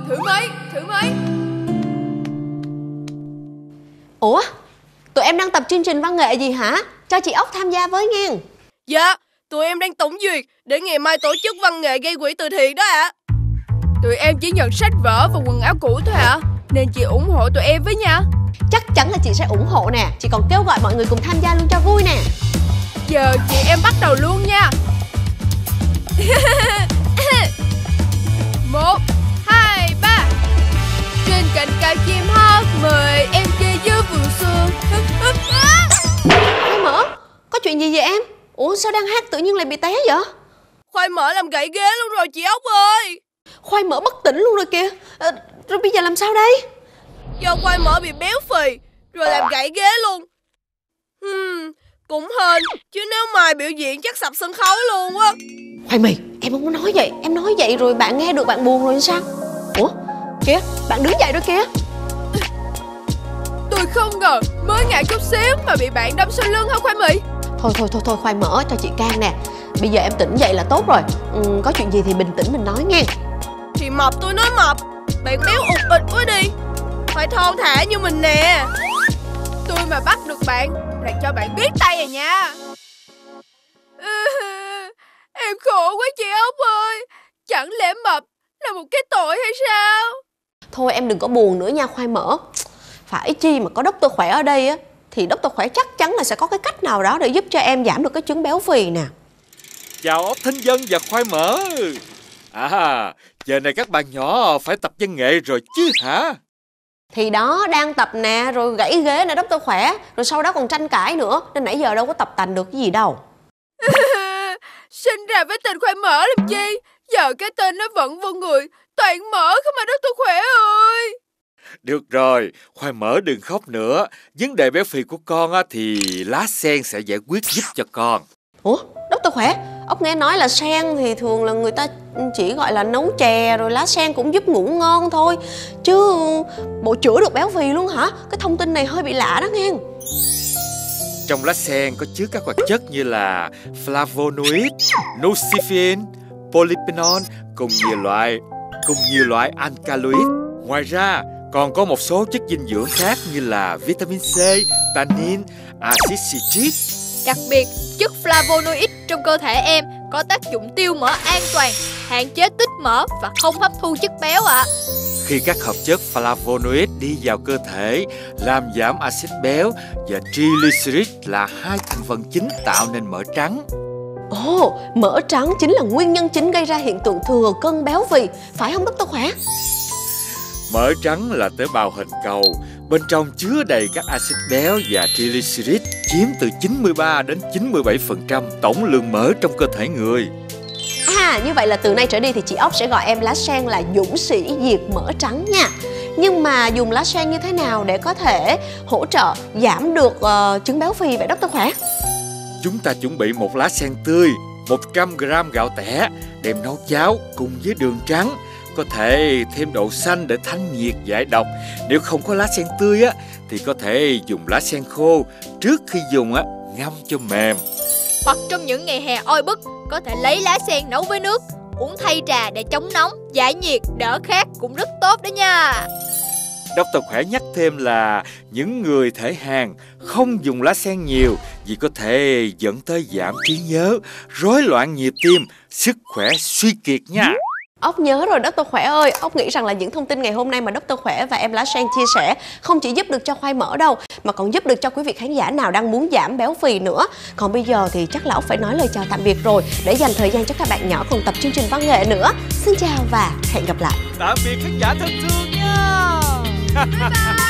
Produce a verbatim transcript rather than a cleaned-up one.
thử mấy, thử mấy. Ủa, tụi em đang tập chương trình văn nghệ gì hả? Cho chị Ốc tham gia với nghe. Dạ, tụi em đang tổng duyệt để ngày mai tổ chức văn nghệ gây quỹ từ thiện đó ạ. À. Tụi em chỉ nhận sách vở và quần áo cũ thôi ạ. À. Nên chị ủng hộ tụi em với nha. Chắc chắn là chị sẽ ủng hộ nè. Chị còn kêu gọi mọi người cùng tham gia luôn cho vui nè. Giờ chị em bắt đầu luôn nha. Một, hai, ba. Trên cành cao chim hót, mời em chơi dưới vườn xuân. Khoai mỡ, có chuyện gì vậy em? Ủa sao đang hát tự nhiên lại bị té vậy? Khoai mỡ làm gãy ghế luôn rồi chị Ốc ơi. Khoai mỡ bất tỉnh luôn rồi kìa. À, rồi bây giờ làm sao đây? Do khoai mỡ bị béo phì rồi làm gãy ghế luôn. Hmm, cũng hên. Chứ nếu mai biểu diễn chắc sập sân khấu luôn á. Khoai mì, em không có nói vậy. Em nói vậy rồi bạn nghe được bạn buồn rồi sao? Ủa, kìa, bạn đứng dậy đó kìa. Tôi không ngờ mới ngã chút xíu mà bị bạn đâm sau lưng hả Khoai mì? Thôi thôi thôi thôi khoai mỡ, cho chị can nè. Bây giờ em tỉnh dậy là tốt rồi. ừ, Có chuyện gì thì bình tĩnh mình nói nghe. Thì mập tôi nói mập, bạn béo ụt ịt quá đi. Phải thon thả như mình nè. Tôi mà bắt được bạn là cho bạn biết tay à nha. Ừ, em khổ quá chị Ốc ơi. Chẳng lẽ mập là một cái tội hay sao? Thôi em đừng có buồn nữa nha khoai mỡ. Phải chi mà có Doctor Khỏe ở đây á thì Doctor Khỏe chắc chắn là sẽ có cái cách nào đó để giúp cho em giảm được cái chứng béo phì nè. Chào Ốc Thính Dân và Khoai Mỡ. À, giờ này các bạn nhỏ phải tập văn nghệ rồi chứ hả? Thì đó, đang tập nè, rồi gãy ghế nè Doctor Khỏe. Rồi sau đó còn tranh cãi nữa. Nên nãy giờ đâu có tập tành được cái gì đâu. Sinh ra với tên Khoai Mỡ làm chi? Giờ cái tên nó vẫn vô người. Toàn mỡ không mà Doctor Khỏe ơi. Được rồi, Khoai Mỡ đừng khóc nữa. Vấn đề béo phì của con á, thì lá sen sẽ giải quyết giúp cho con. Ủa, Doctor Khỏe, ốc nghe nói là sen thì thường là người ta chỉ gọi là nấu chè, rồi lá sen cũng giúp ngủ ngon thôi. Chứ bộ chữa được béo phì luôn hả? Cái thông tin này hơi bị lạ đó nghe. Trong lá sen có chứa các hoạt chất như là flavonoid, nocifin, polyphenol cùng nhiều loại cùng nhiều loại alkaloid. Ngoài ra còn có một số chất dinh dưỡng khác như là vitamin C, tannin, axit citric. Đặc biệt, chất flavonoid trong cơ thể em có tác dụng tiêu mỡ an toàn, hạn chế tích mỡ và không hấp thu chất béo ạ. À. Khi các hợp chất flavonoid đi vào cơ thể, làm giảm axit béo và triglycerid là hai thành phần chính tạo nên mỡ trắng. Ồ, oh, mỡ trắng chính là nguyên nhân chính gây ra hiện tượng thừa cân béo phì, phải không Doctor Khỏe? Mỡ trắng là tế bào hình cầu, bên trong chứa đầy các axit béo và triglycerid, chiếm từ chín mươi ba đến chín mươi bảy phần trăm tổng lượng mỡ trong cơ thể người. À, như vậy là từ nay trở đi thì chị Ốc sẽ gọi em lá sen là dũng sĩ diệt mỡ trắng nha. Nhưng mà dùng lá sen như thế nào để có thể hỗ trợ giảm được uh, chứng béo phì vậy Doctor Khỏe? Chúng ta chuẩn bị một lá sen tươi, một trăm gam gạo tẻ, đem nấu cháo cùng với đường trắng. Có thể thêm đậu xanh để thanh nhiệt giải độc. Nếu không có lá sen tươi á thì có thể dùng lá sen khô. Trước khi dùng á, ngâm cho mềm. Hoặc trong những ngày hè oi bức, có thể lấy lá sen nấu với nước, uống thay trà để chống nóng, giải nhiệt, đỡ khát cũng rất tốt đó nha. Doctor Khỏe nhắc thêm là những người thể hàn không dùng lá sen nhiều vì có thể dẫn tới giảm trí nhớ, rối loạn nhịp tim, sức khỏe suy kiệt nha. Ốc nhớ rồi Doctor Khỏe ơi. Ốc nghĩ rằng là những thông tin ngày hôm nay mà Doctor Khỏe và em lá sen chia sẻ không chỉ giúp được cho khoai mỡ đâu, mà còn giúp được cho quý vị khán giả nào đang muốn giảm béo phì nữa. Còn bây giờ thì chắc là Ốc phải nói lời chào tạm biệt rồi, để dành thời gian cho các bạn nhỏ cùng tập chương trình văn nghệ nữa. Xin chào và hẹn gặp lại. Tạm biệt khán giả thân thương nha. Bye bye.